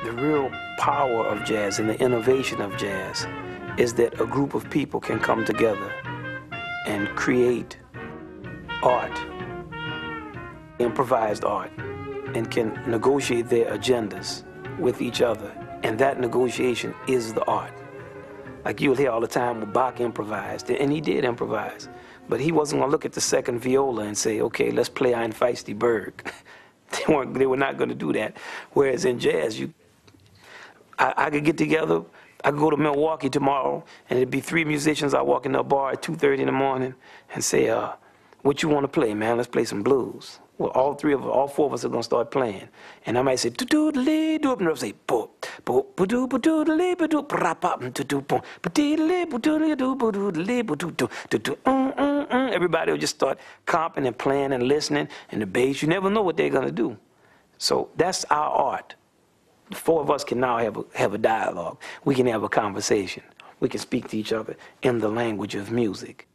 The real power of jazz and the innovation of jazz is that a group of people can come together and create art, improvised art, and can negotiate their agendas with each other. And that negotiation is the art. Like you'll hear all the time when Bach improvised, and he did improvise, but he wasn't going to look at the second viola and say, okay, let's play Ein Feisty Berg. They were not going to do that. Whereas in jazz, I could get together, I could go to Milwaukee tomorrow, and it'd be 3 musicians. I walk in a bar at 2:30 in the morning and say, what you want to play, man? Let's play some blues. Well, all 4 of us are going to start playing. And I might say, do-do-do-lee-do, and they'll say, everybody will just start comping and playing and listening, and the bass, you never know what they're going to do. So that's our art. The 4 of us can now have a dialogue. We can have a conversation. We can speak to each other in the language of music.